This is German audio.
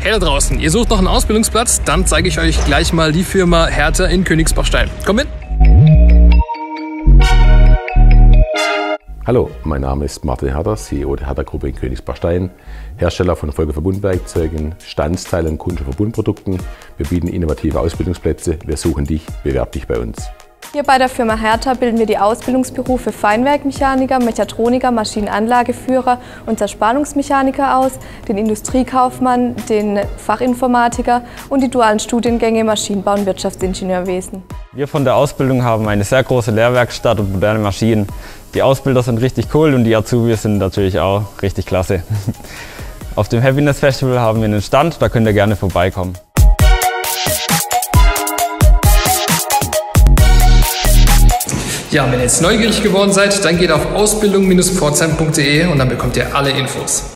Hey da draußen, ihr sucht noch einen Ausbildungsplatz? Dann zeige ich euch gleich mal die Firma Hertha in Königsbachstein. Komm mit! Hallo, mein Name ist Martin Herter, CEO der Hertha-Gruppe in Königsbachstein, Hersteller von Folgeverbundwerkzeugen, Standsteilen und Kundenverbundprodukten. Wir bieten innovative Ausbildungsplätze. Wir suchen dich, bewerb dich bei uns. Hier bei der Firma Hertha bilden wir die Ausbildungsberufe Feinwerkmechaniker, Mechatroniker, Maschinenanlageführer und Zerspannungsmechaniker aus, den Industriekaufmann, den Fachinformatiker und die dualen Studiengänge Maschinenbau und Wirtschaftsingenieurwesen. Wir von der Ausbildung haben eine sehr große Lehrwerkstatt und moderne Maschinen. Die Ausbilder sind richtig cool und die Azubis sind natürlich auch richtig klasse. Auf dem Happiness Festival haben wir einen Stand, da könnt ihr gerne vorbeikommen. Ja, wenn ihr jetzt neugierig geworden seid, dann geht auf ausbildung-pforzheim.de und dann bekommt ihr alle Infos.